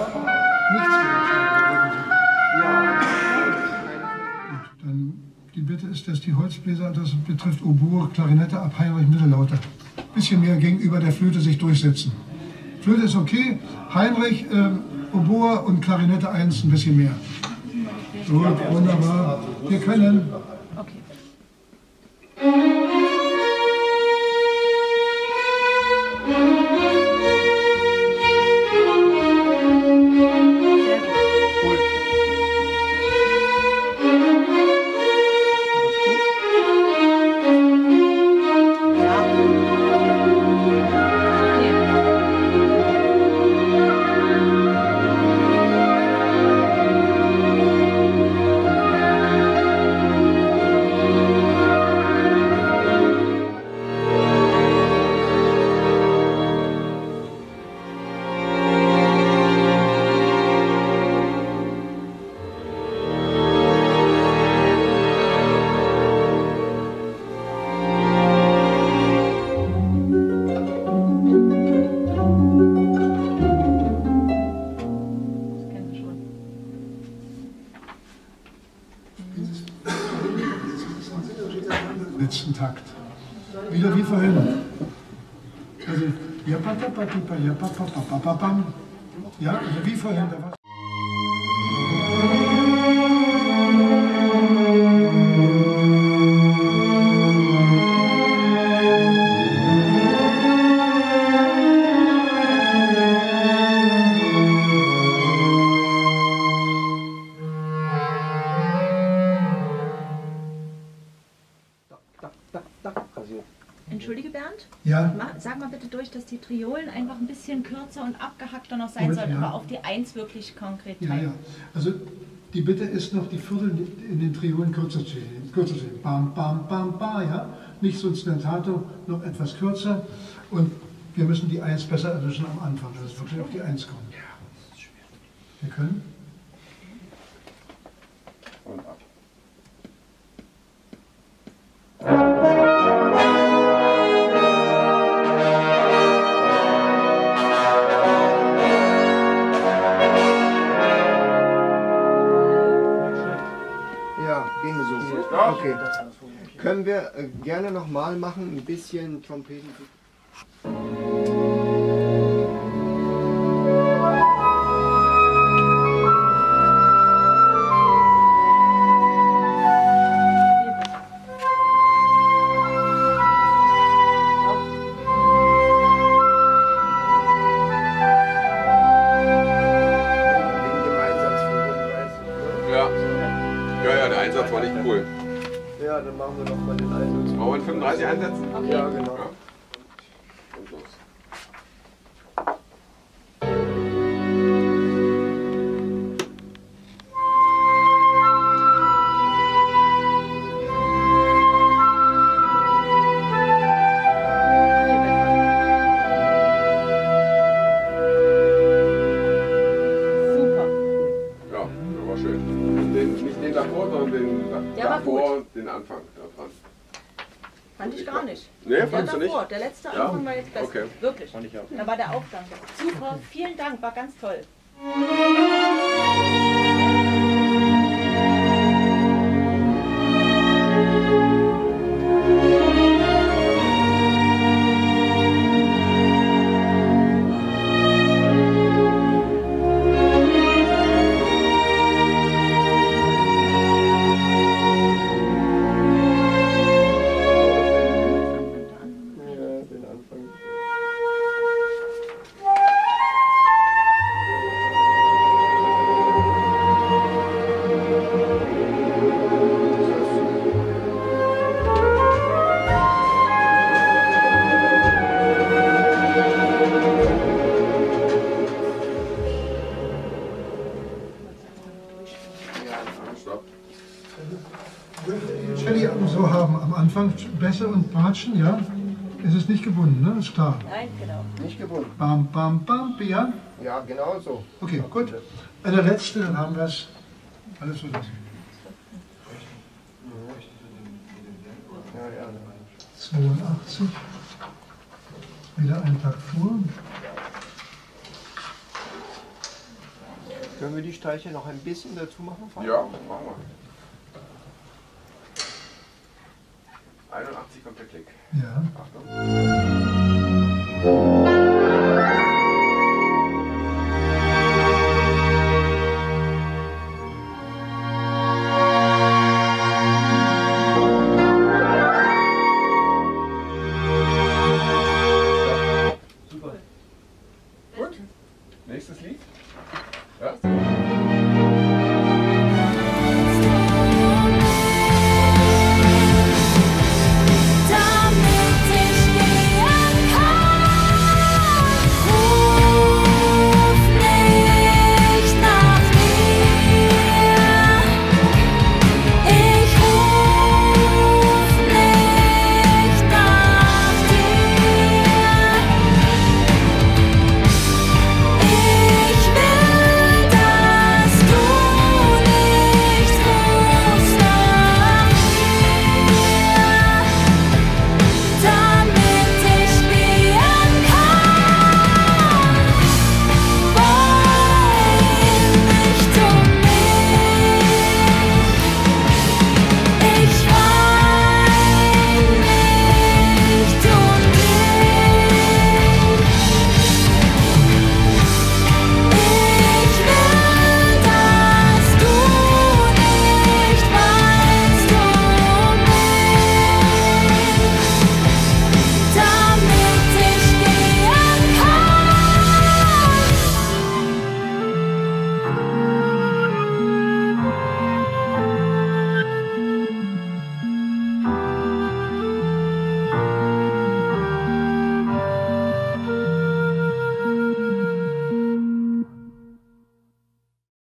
Nichts Gut, dann die Bitte ist, dass die Holzbläser, das betrifft Oboe, Klarinette, ab Heinrich Mittellaute, ein bisschen mehr gegenüber der Flöte sich durchsetzen. Flöte ist okay, Heinrich, Oboe und Klarinette 1 ein bisschen mehr. Gut, wunderbar. Wir können. Okay. Letzten Takt. Wieder wie vorhin. Also, ja, ja, also wie vorhin. Da war Entschuldige Bernd, ja. Sag mal bitte durch, dass die Triolen einfach ein bisschen kürzer und abgehackter noch sein sollten, aber auf die 1 wirklich konkret teilen. Ja. Also die Bitte ist noch, die Viertel in den Triolen kürzer zu sehen. Bam, bam, bam, ba, ja. Nicht so ein Staccato, noch etwas kürzer. Und wir müssen die 1 besser erwischen am Anfang, dass es wirklich auf die 1 kommt. Ja, das ist schwierig. Wir können. Und ab. Ja, ginge so. Okay. Können wir gerne nochmal machen, ein bisschen Trompeten. Ja, der Einsatz war nicht cool. Ja, dann machen wir nochmal den Einsatz. Wollen wir 35 einsetzen? Okay. Ja, genau. Ja. Und los. Den Anfang da dran. Fand ich gar nicht. Nee, der fandst du davor, nicht? der letzte Ja? Anfang war jetzt besser. Okay. Wirklich. Fand ich auch. Da war der Aufgang. Super, vielen Dank, war ganz toll. Celli so haben am Anfang, Bässe und Bratschen, ja, es ist nicht gebunden, ne? Ist klar. Nein, genau. Nicht gebunden. Bam, bam, bam, ja. Ja, genau so. Okay, gut. Eine letzte, dann haben wir es. Alles so lassen. Ja. 82. Wieder ein Takt vor. Können wir die Streiche noch ein bisschen dazu machen? Falk? Ja, machen wir. 81 kommt der Klick. Ja. Achtung.